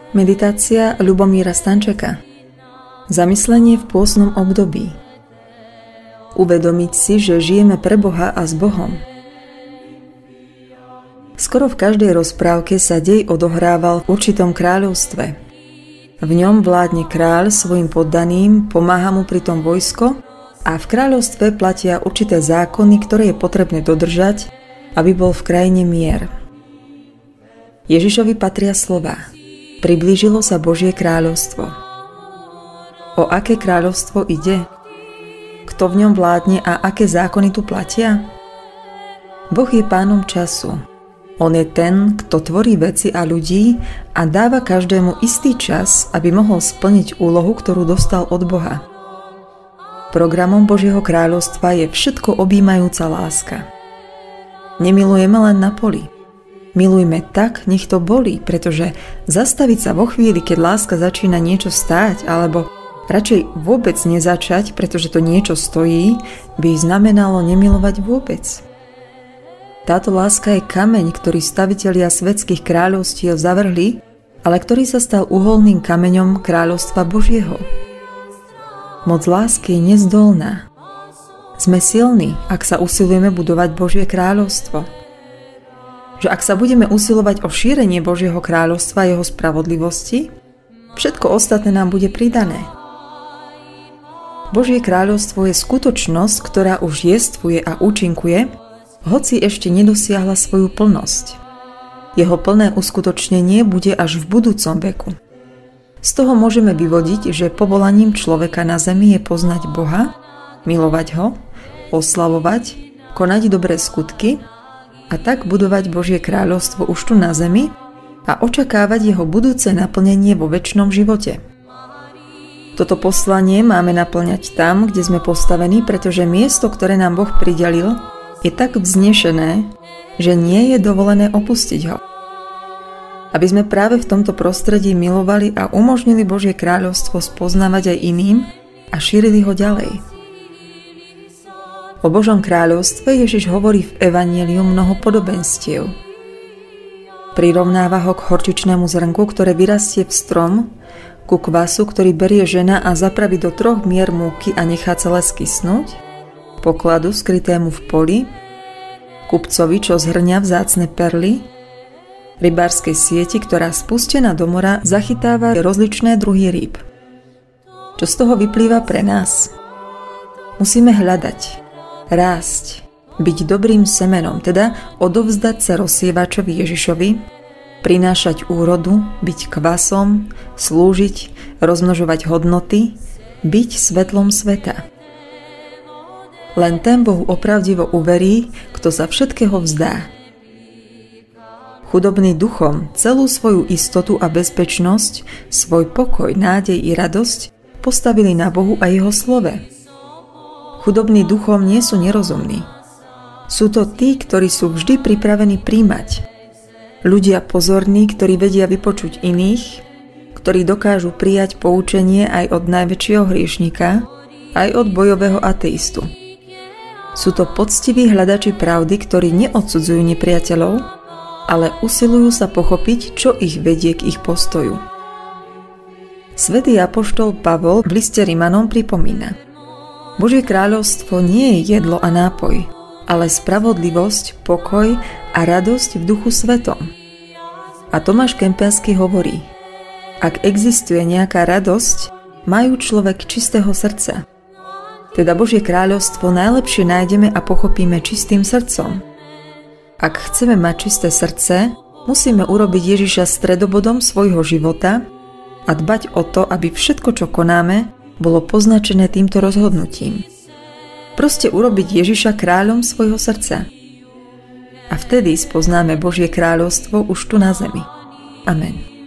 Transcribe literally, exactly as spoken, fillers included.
Meditácia Ľubomíra Stančeka. Zamyslenie v pôstnom období. Uvedomiť si, že žijeme pre Boha a s Bohom. Skoro v každej rozprávke sa dej odohrával v určitom kráľovstve. V ňom vládne kráľ svojim poddaným, pomáha mu pritom vojsko a v kráľovstve platia určité zákony, ktoré je potrebné dodržať, aby bol v krajine mier. Ježišovi patria slová: priblížilo sa Božie kráľovstvo. O aké kráľovstvo ide? Kto v ňom vládne a aké zákony tu platia? Boh je pánom času. On je ten, kto tvorí veci a ľudí a dáva každému istý čas, aby mohol splniť úlohu, ktorú dostal od Boha. Programom Božieho kráľovstva je všetko objímajúca láska. Nemilujeme len na poli. Milujme tak, nech to bolí, pretože zastaviť sa vo chvíli, keď láska začína niečo stáť, alebo radšej vôbec nezačať, pretože to niečo stojí, by znamenalo nemilovať vôbec. Táto láska je kameň, ktorý stavitelia svetských kráľovstiev zavrhli, ale ktorý sa stal uholným kameňom kráľovstva Božieho. Moc lásky je nezdolná. Sme silní, ak sa usilujeme budovať Božie kráľovstvo. Že ak sa budeme usilovať o šírenie Božieho kráľovstva a jeho spravodlivosti, všetko ostatné nám bude pridané. Božie kráľovstvo je skutočnosť, ktorá už jestvuje a účinkuje, hoci ešte nedosiahla svoju plnosť. Jeho plné uskutočnenie bude až v budúcom veku. Z toho môžeme vyvodiť, že povolaním človeka na zemi je poznať Boha, milovať ho, oslavovať, konať dobré skutky a tak budovať Božie kráľovstvo už tu na zemi a očakávať jeho budúce naplnenie vo večnom živote. Toto poslanie máme naplňať tam, kde sme postavení, pretože miesto, ktoré nám Boh pridelil, je tak vznešené, že nie je dovolené opustiť ho. Aby sme práve v tomto prostredí milovali a umožnili Božie kráľovstvo spoznávať aj iným a šírili ho ďalej. O Božom kráľovstve Ježiš hovorí v Evanjeliu mnoho podobenstiev. Prirovnáva ho k horčičnému zrnku, ktoré vyrastie v strom, ku kvasu, ktorý berie žena a zapraví do troch mier múky a nechá celé skysnúť, pokladu skrytému v poli, kupcovi, čo zhrňa vzácne perly, rybárskej sieti, ktorá spustená do mora zachytáva rozličné druhy rýb. Čo z toho vyplýva pre nás? Musíme hľadať, rásť, byť dobrým semenom, teda odovzdať sa rozsievačovi Ježišovi, prinášať úrodu, byť kvasom, slúžiť, rozmnožovať hodnoty, byť svetlom sveta. Len ten Bohu opravdivo uverí, kto sa všetkého vzdá. Chudobný duchom celú svoju istotu a bezpečnosť, svoj pokoj, nádej i radosť postavili na Bohu a jeho slove. Chudobní duchom nie sú nerozumní. Sú to tí, ktorí sú vždy pripravení príjmať. Ľudia pozorní, ktorí vedia vypočuť iných, ktorí dokážu prijať poučenie aj od najväčšieho hriešnika, aj od bojového ateistu. Sú to poctiví hľadači pravdy, ktorí neodsudzujú nepriateľov, ale usilujú sa pochopiť, čo ich vedie k ich postoju. Svätý apoštol Pavol v liste Rimanom pripomína: Božie kráľovstvo nie je jedlo a nápoj, ale spravodlivosť, pokoj a radosť v duchu svetom. A Tomáš Kempenský hovorí: ak existuje nejaká radosť, majú človek čistého srdca. Teda Božie kráľovstvo najlepšie nájdeme a pochopíme čistým srdcom. Ak chceme mať čisté srdce, musíme urobiť Ježiša stredobodom svojho života a dbať o to, aby všetko, čo konáme, bolo poznačené týmto rozhodnutím. Proste urobiť Ježiša kráľom svojho srdca. A vtedy spoznáme Božie kráľovstvo už tu na zemi. Amen.